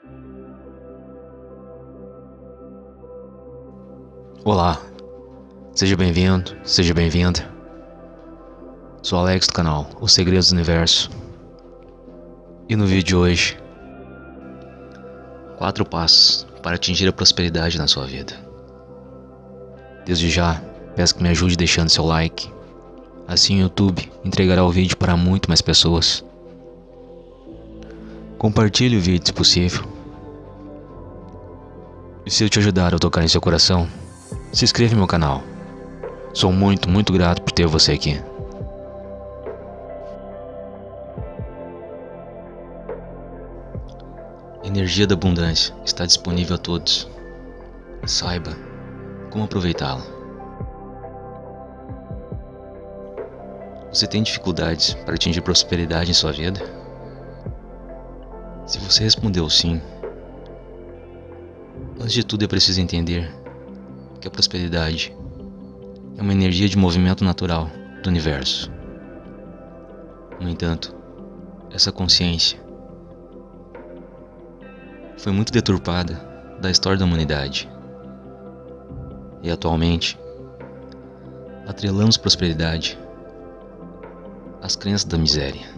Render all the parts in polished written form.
Olá, seja bem-vindo, seja bem-vinda. Sou Alex do canal Os Segredos do Universo. E no vídeo de hoje, 4 passos para atingir a prosperidade na sua vida. Desde já, peço que me ajude deixando seu like. Assim o YouTube entregará o vídeo para muito mais pessoas. Compartilhe o vídeo se possível. E se eu te ajudar a tocar em seu coração, se inscreva no meu canal. Sou muito grato por ter você aqui. A energia da abundância está disponível a todos. Saiba como aproveitá-la. Você tem dificuldades para atingir prosperidade em sua vida? Se você respondeu sim, antes de tudo é preciso entender que a prosperidade é uma energia de movimento natural do universo. No entanto, essa consciência foi muito deturpada da história da humanidade. E atualmente, atrelamos prosperidade às crenças da miséria.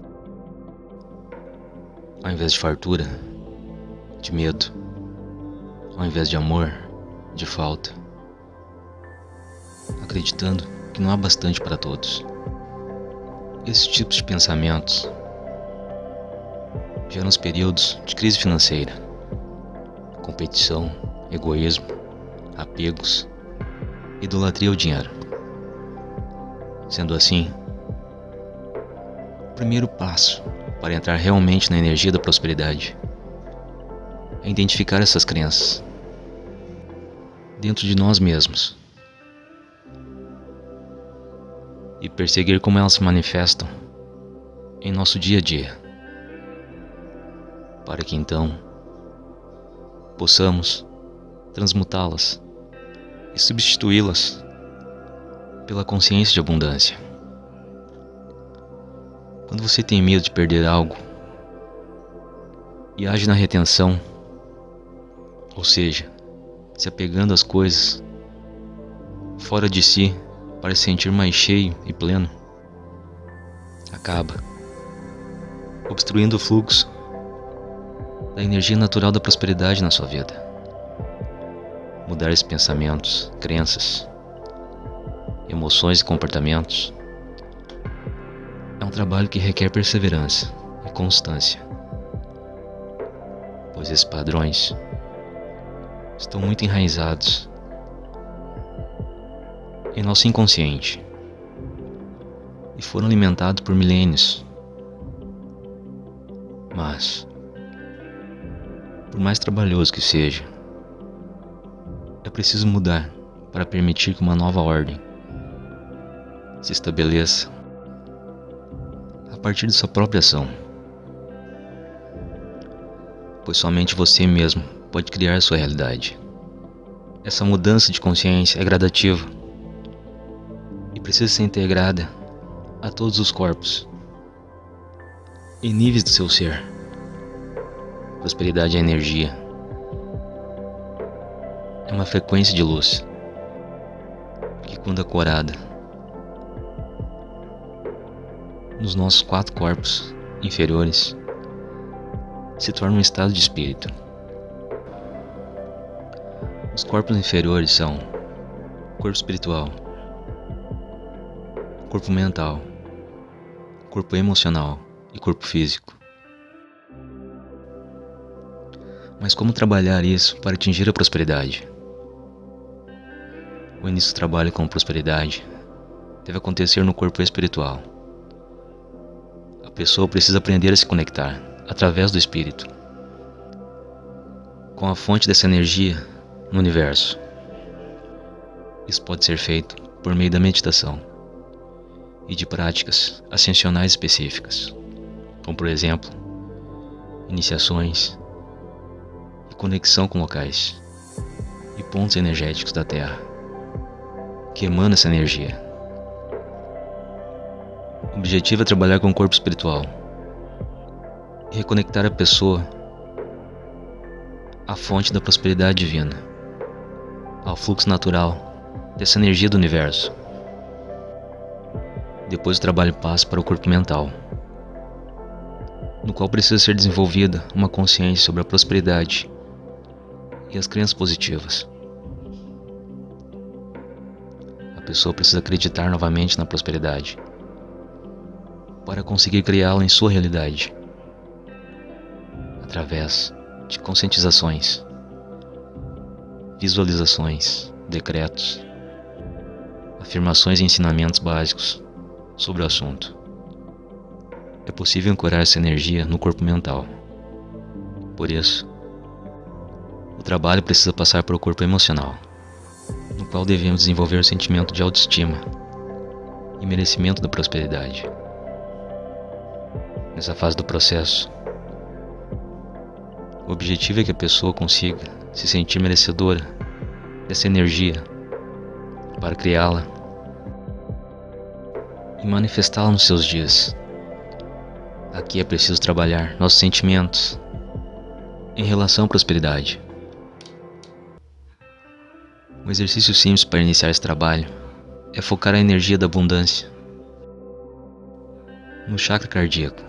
Ao invés de fartura, de medo. Ao invés de amor, de falta. Acreditando que não há bastante para todos. Esses tipos de pensamentos geram os períodos de crise financeira, competição, egoísmo, apegos, idolatria ao dinheiro. Sendo assim, o primeiro passo para entrar realmente na energia da prosperidade é identificar essas crenças dentro de nós mesmos e perceber como elas se manifestam em nosso dia a dia, para que então possamos transmutá-las e substituí-las pela consciência de abundância. Quando você tem medo de perder algo e age na retenção, ou seja, se apegando às coisas fora de si para se sentir mais cheio e pleno, acaba obstruindo o fluxo da energia natural da prosperidade na sua vida. Mudar esses pensamentos, crenças, emoções e comportamentos é um trabalho que requer perseverança e constância, pois esses padrões estão muito enraizados em nosso inconsciente e foram alimentados por milênios. Mas, por mais trabalhoso que seja, é preciso mudar para permitir que uma nova ordem se estabeleça a partir de sua própria ação, pois somente você mesmo pode criar sua realidade. Essa mudança de consciência é gradativa e precisa ser integrada a todos os corpos e níveis do seu ser. Prosperidade é energia, é uma frequência de luz que, quando ancorada nos nossos 4 corpos inferiores, se torna um estado de espírito. Os corpos inferiores são corpo espiritual, corpo mental, corpo emocional e corpo físico. Mas como trabalhar isso para atingir a prosperidade? O início do trabalho com prosperidade deve acontecer no corpo espiritual. A pessoa precisa aprender a se conectar através do espírito com a fonte dessa energia no universo. Isso pode ser feito por meio da meditação e de práticas ascensionais específicas, como por exemplo, iniciações e conexão com locais e pontos energéticos da Terra que emanam essa energia. O objetivo é trabalhar com o corpo espiritual e reconectar a pessoa à fonte da prosperidade divina, ao fluxo natural dessa energia do universo. Depois o trabalho passa para o corpo mental, no qual precisa ser desenvolvida uma consciência sobre a prosperidade e as crenças positivas. A pessoa precisa acreditar novamente na prosperidade para conseguir criá-la em sua realidade, através de conscientizações, visualizações, decretos, afirmações e ensinamentos básicos sobre o assunto. É possível ancorar essa energia no corpo mental. Por isso, o trabalho precisa passar para o corpo emocional, no qual devemos desenvolver o sentimento de autoestima e merecimento da prosperidade. Nessa fase do processo, o objetivo é que a pessoa consiga se sentir merecedora dessa energia para criá-la e manifestá-la nos seus dias. Aqui é preciso trabalhar nossos sentimentos em relação à prosperidade. Um exercício simples para iniciar esse trabalho é focar a energia da abundância no chakra cardíaco,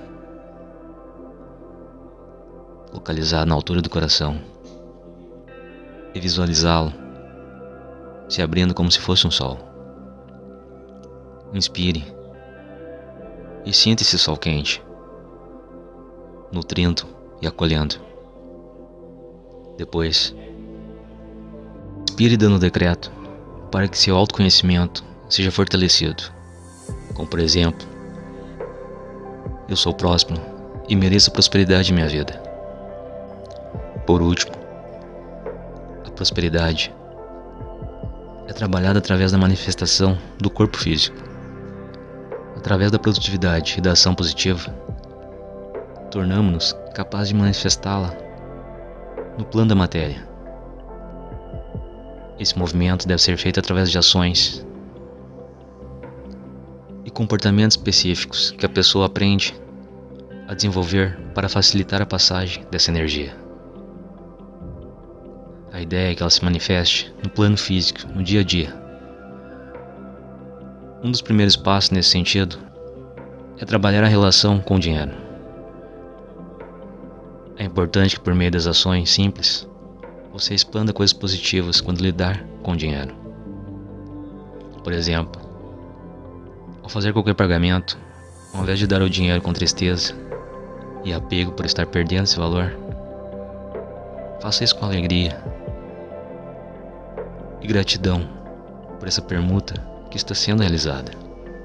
localizado na altura do coração, e visualizá-lo se abrindo como se fosse um sol. Inspire e sinta esse sol quente, nutrindo e acolhendo. Depois, inspire dando decreto para que seu autoconhecimento seja fortalecido, como por exemplo: eu sou próspero e mereço a prosperidade em minha vida. Por último, a prosperidade é trabalhada através da manifestação do corpo físico. Através da produtividade e da ação positiva, tornamos-nos capazes de manifestá-la no plano da matéria. Esse movimento deve ser feito através de ações e comportamentos específicos que a pessoa aprende a desenvolver para facilitar a passagem dessa energia. A ideia é que ela se manifeste no plano físico, no dia a dia. Um dos primeiros passos nesse sentido é trabalhar a relação com o dinheiro. É importante que por meio das ações simples, você expanda coisas positivas quando lidar com o dinheiro. Por exemplo, ao fazer qualquer pagamento, ao invés de dar o dinheiro com tristeza e apego por estar perdendo esse valor, faça isso com alegria e gratidão por essa permuta que está sendo realizada.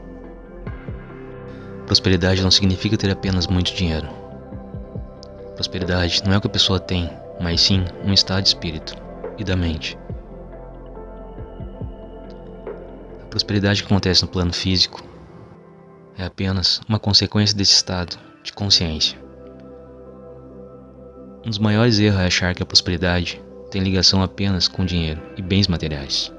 Prosperidade não significa ter apenas muito dinheiro. Prosperidade não é o que a pessoa tem, mas sim um estado de espírito e da mente. A prosperidade que acontece no plano físico é apenas uma consequência desse estado de consciência. Um dos maiores erros é achar que a prosperidade tem ligação apenas com dinheiro e bens materiais.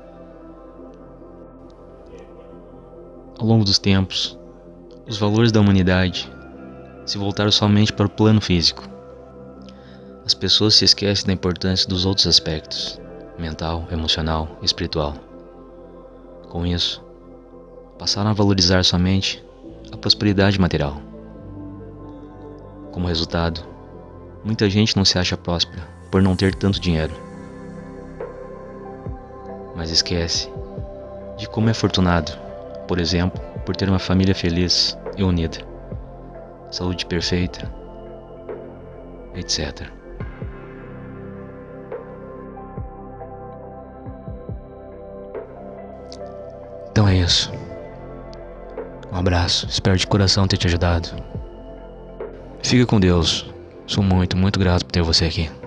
Ao longo dos tempos, os valores da humanidade se voltaram somente para o plano físico. As pessoas se esquecem da importância dos outros aspectos, mental, emocional e espiritual. Com isso, passaram a valorizar somente a prosperidade material. Como resultado, muita gente não se acha próspera por não ter tanto dinheiro, mas esquece de como é afortunado, por exemplo, por ter uma família feliz e unida, saúde perfeita, etc. Então é isso. Um abraço, espero de coração ter te ajudado. Fica com Deus. Sou muito, muito grato por ter você aqui.